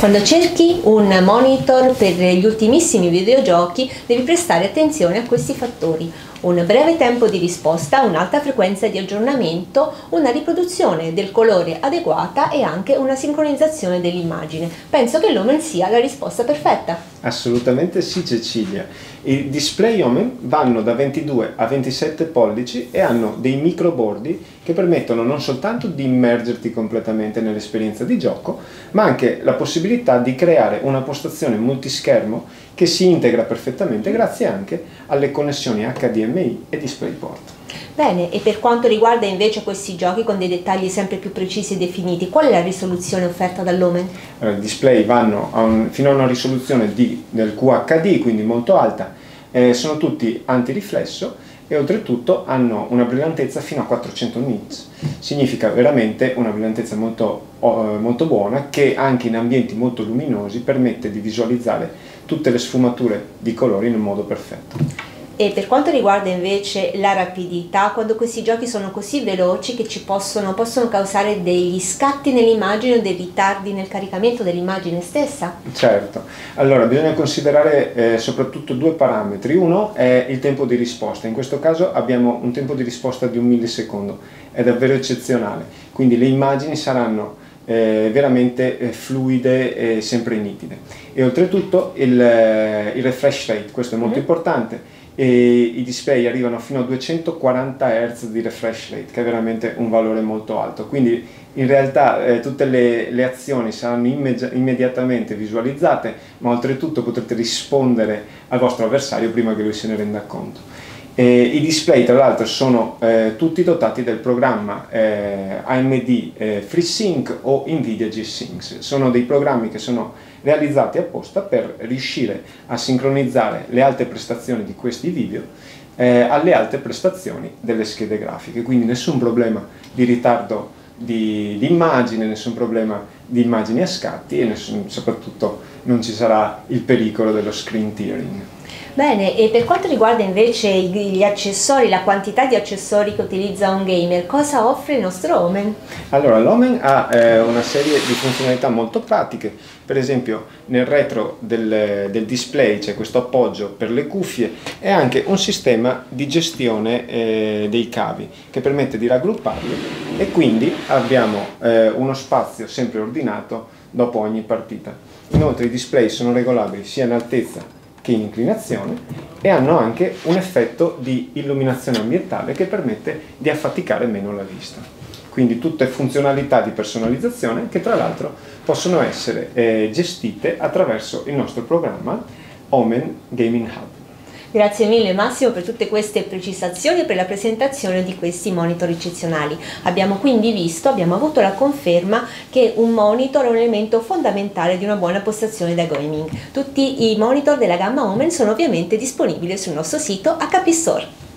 Quando cerchi un monitor per gli ultimissimi videogiochi devi prestare attenzione a questi fattori: un breve tempo di risposta, un'alta frequenza di aggiornamento, una riproduzione del colore adeguata e anche una sincronizzazione dell'immagine. Penso che l'Omen sia la risposta perfetta. Assolutamente sì, Cecilia. I display Omen vanno da 22 a 27 pollici e hanno dei microbordi che permettono non soltanto di immergerti completamente nell'esperienza di gioco, ma anche la possibilità di creare una postazione multischermo che si integra perfettamente grazie anche alle connessioni HDMI e DisplayPort. Bene, e per quanto riguarda invece questi giochi con dei dettagli sempre più precisi e definiti, qual è la risoluzione offerta dall'Omen? Allora, i display vanno fino a una risoluzione del QHD, quindi molto alta, sono tutti antiriflesso e oltretutto hanno una brillantezza fino a 400 nits. Significa veramente una brillantezza molto buona, che anche in ambienti molto luminosi permette di visualizzare tutte le sfumature di colori in un modo perfetto. E per quanto riguarda invece la rapidità, quando questi giochi sono così veloci che possono causare degli scatti nell'immagine o dei ritardi nel caricamento dell'immagine stessa? Certo, allora bisogna considerare soprattutto due parametri. Uno è il tempo di risposta. In questo caso abbiamo un tempo di risposta di 1 millisecondo, è davvero eccezionale, quindi le immagini saranno veramente fluide e sempre nitide. E oltretutto il refresh rate, questo è molto importante, e i display arrivano fino a 240 Hz di refresh rate, che è veramente un valore molto alto, quindi in realtà tutte le azioni saranno immediatamente visualizzate, ma oltretutto potrete rispondere al vostro avversario prima che lui se ne renda conto. I display tra l'altro sono tutti dotati del programma AMD FreeSync o Nvidia G-Sync. Sono dei programmi che sono realizzati apposta per riuscire a sincronizzare le alte prestazioni di questi video alle alte prestazioni delle schede grafiche, quindi nessun problema di ritardo di immagine, nessun problema di immagini a scatti e soprattutto non ci sarà il pericolo dello screen tearing. Bene, e per quanto riguarda invece gli accessori, la quantità di accessori che utilizza un gamer, cosa offre il nostro Omen? Allora, l'Omen ha una serie di funzionalità molto pratiche. Per esempio nel retro del display c'è questo appoggio per le cuffie e anche un sistema di gestione dei cavi che permette di raggrupparli, e quindi abbiamo uno spazio sempre ordinato dopo ogni partita. Inoltre i display sono regolabili sia in altezza che in inclinazione e hanno anche un effetto di illuminazione ambientale che permette di affaticare meno la vista. Quindi tutte funzionalità di personalizzazione che tra l'altro possono essere gestite attraverso il nostro programma Omen Gaming Hub. Grazie mille Massimo per tutte queste precisazioni e per la presentazione di questi monitor eccezionali. Abbiamo avuto la conferma che un monitor è un elemento fondamentale di una buona postazione da gaming. Tutti i monitor della gamma Omen sono ovviamente disponibili sul nostro sito HP Store.